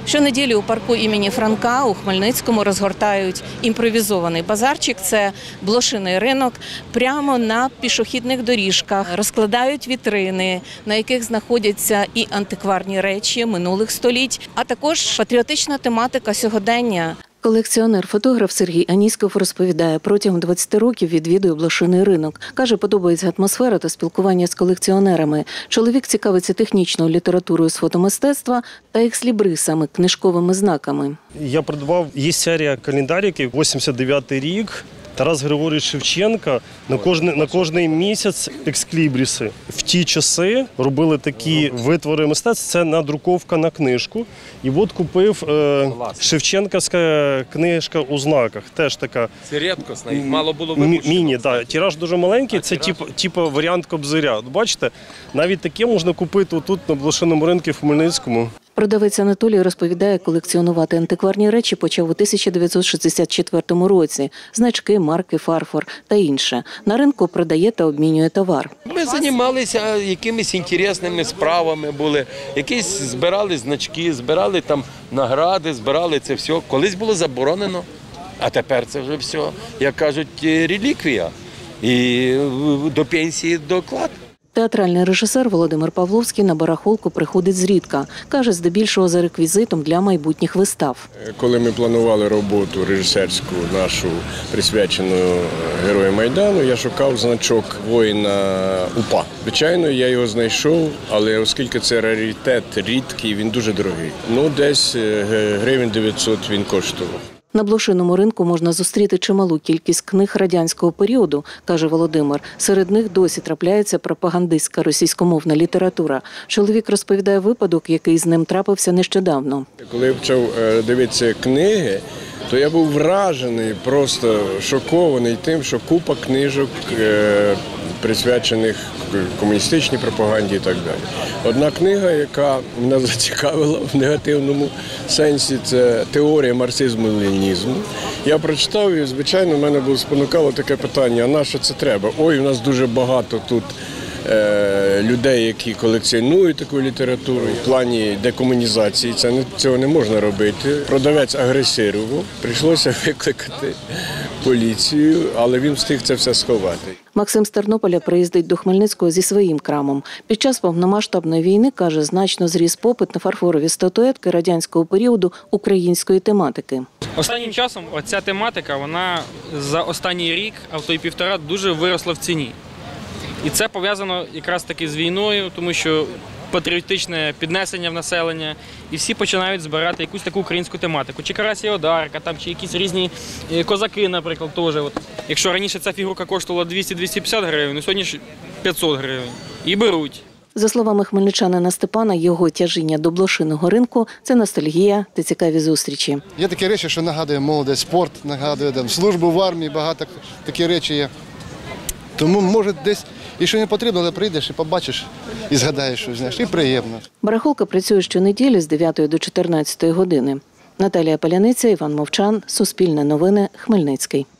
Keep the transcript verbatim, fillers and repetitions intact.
Щонеділі у парку імені Франка у Хмельницькому розгортають імпровізований базарчик. Це блошиний ринок. Прямо на пішохідних доріжках розкладають вітрини, на яких знаходяться і антикварні речі минулих століть, а також патріотична тематика сьогодення. Колекціонер-фотограф Сергій Аніськов розповідає, протягом двадцяти років відвідує блошиний ринок. Каже, подобається атмосфера та спілкування з колекціонерами. Чоловік цікавиться технічною літературою з фотомистецтва та екслібрисами, книжковими знаками. Я придбав, є серія календариків, вісімдесят дев'ятий рік. Тарас Григорович Шевченко на кожний, на кожний місяць ексклібріси. В ті часи робили такі витвори мистецтва, це надруковка на книжку. І от купив е, Шевченківська книжка у знаках. Теж така. Це рідкісна, їх мало було випущено. Міні, так. Тираж дуже маленький, це типу, типу варіант Кобзаря. Бачите, навіть таке можна купити тут на блошиному ринку в Хмельницькому. Продавець Анатолій розповідає, колекціонувати антикварні речі почав у тисяча дев'ятсот шістдесят четвертому році. Значки, марки, фарфор та інше. На ринку продає та обмінює товар. Ми займалися якимись інтересними справами були. Якісь збирали значки, збирали там награди, збирали це все. Колись було заборонено, а тепер це вже все, як кажуть, реліквія. І до пенсії доклад. Театральний режисер Володимир Павловський на барахолку приходить зрідка. Каже, здебільшого за реквізитом для майбутніх вистав. Коли ми планували роботу режисерську нашу, присвячену Героям Майдану, я шукав значок воїна УПА. Звичайно, я його знайшов, але оскільки це раритет, рідкий, він дуже дорогий. Ну, десь гривень дев'ятсот він коштував. На блошиному ринку можна зустріти чималу кількість книг радянського періоду, каже Володимир. Серед них досі трапляється пропагандистська російськомовна література. Чоловік розповідає випадок, який з ним трапився нещодавно. Коли я почав дивитися книги, то я був вражений, просто шокований тим, що купа книжок присвячених комуністичній пропаганді і так далі. Одна книга, яка мене зацікавила в негативному сенсі, це «Теорія марксизму-ленінізму». Я прочитав і, звичайно, в мене було спонукало таке питання, а на що це треба? Ой, у нас дуже багато тут е, людей, які колекціонують таку літературу. В плані декомунізації це не, цього не можна робити. Продавець агресивував, прийшлося викликати поліцію, але він встиг це все сховати. Максим з Тернополя приїздить до Хмельницького зі своїм крамом. Під час повномасштабної війни, каже, значно зріс попит на фарфорові статуетки радянського періоду української тематики. Останнім часом оця тематика, вона за останній рік, а то й півтора, дуже виросла в ціні. І це пов'язано якраз таки з війною, тому що патріотичне піднесення в населення, і всі починають збирати якусь таку українську тематику. Чи Карасія Одарка, там, чи якісь різні козаки, наприклад, теж. От. Якщо раніше ця фігурка коштувала двісті - двісті п'ятдесят гривень, то сьогодні ж п'ятсот гривень. І беруть. За словами хмельничанина Степана, його тяжіння до блошиного ринку – це ностальгія та цікаві зустрічі. Є такі речі, що нагадує молодість, спорт, нагадує там, службу в армії, багато такі речі є. Тому, може, десь і що не потрібно, але прийдеш і побачиш, і згадаєш, що знаєш, і приємно. Барахолка працює щонеділі з дев'ятої до чотирнадцятої години. Наталія Паляниця, Іван Мовчан, Суспільне новини, Хмельницький.